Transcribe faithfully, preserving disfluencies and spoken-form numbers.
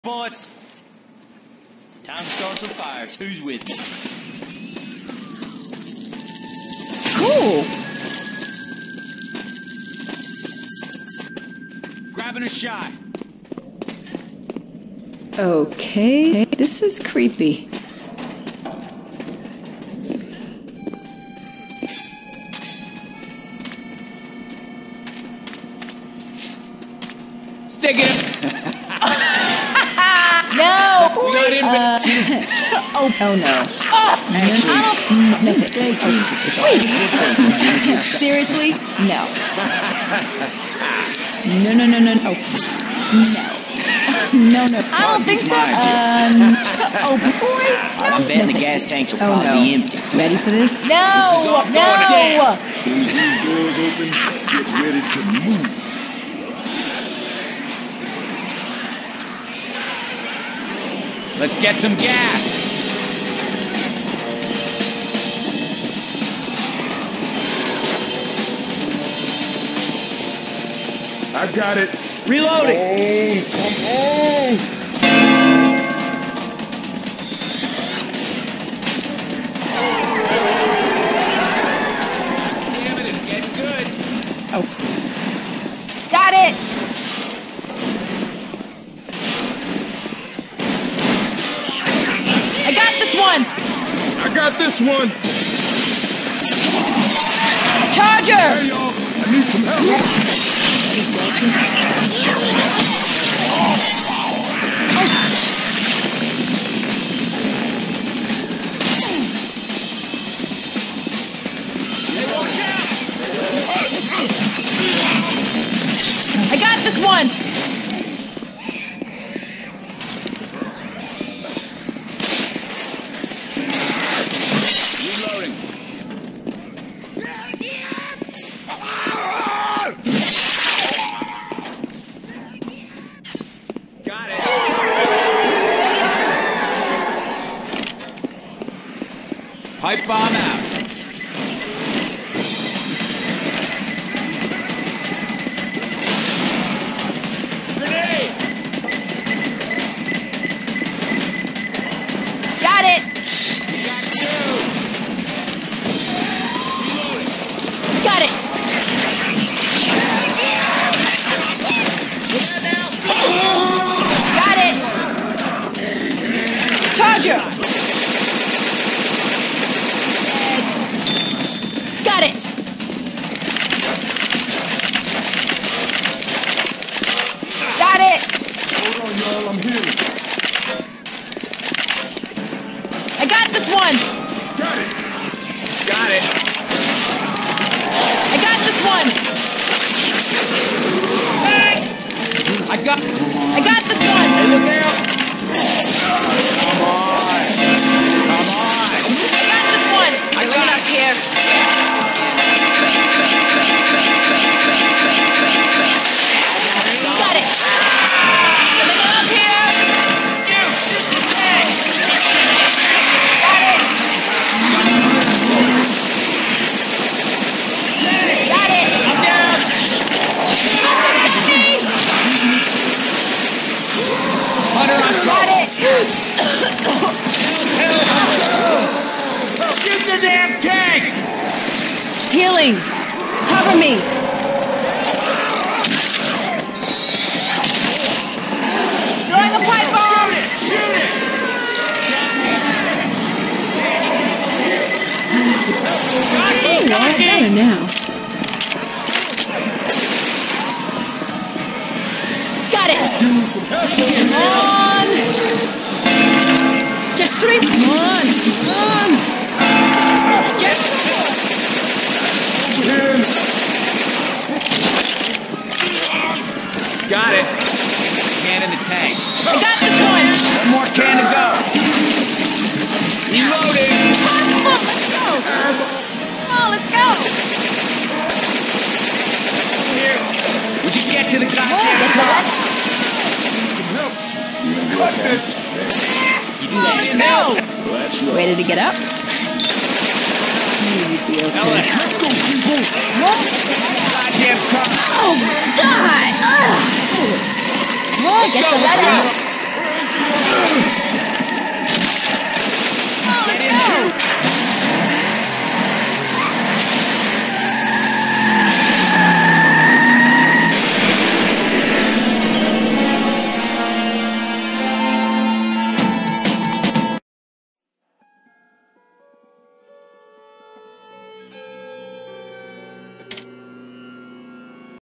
Bullets. Time to start some fires. Who's with me? Cool. Grabbing a shot. Okay, this is creepy. Stick it. No! We got in Uh, oh, oh no. Oh, Actually, no, no, Sweet. Seriously? No. No, no, no, no, no. No. No, no. I don't think so. Um, oh, boy. No. I'm betting no, the gas tanks will oh, probably no. be empty. Ready for this? No! This is all going down. No! As soon as these doors open, get ready to move. Let's get some gas. I got it. Reloading. Oh, come on. Damn it, it's getting good. Oh. Got it! I got this one! I got this one. Charger! Hey, y'all. I need some help. I got this one! Reloading. Got it. Pipe bomb out. Grenade. Got it! Got two. Reloading. Got it! What's that now? Got it! Charger! Got it! Got it! Hold on, y'all. I'm healing. I got this one! Got it. Got it. I got this one! I got. I got this one! Hey, look out! Come on! Come on! I got this one! I got up here. Got it! Coming up here! You shoot the tanks! Got it! Got it! I'm down! Hunter, I'm Got it! shoot the damn tank! Healing! Cover me! Throwing a pipe bomb! Shoot it! Oh, well, better now. Got it! Come on! Just three! Come on! Come on! Just... Got it. Can in the tank. I got this one! One more can to go. Reloading. Come on, let's go! Come on, let's go! Here. Would you get to the goddamn car? Some help. Cut this. You do Come on, that let's in go! hell. Let's go. Ready to get up? You'd be okay. Ellen, Let's go, people. goddamn car. Oh, God! Ugh. Well, I guess the letter.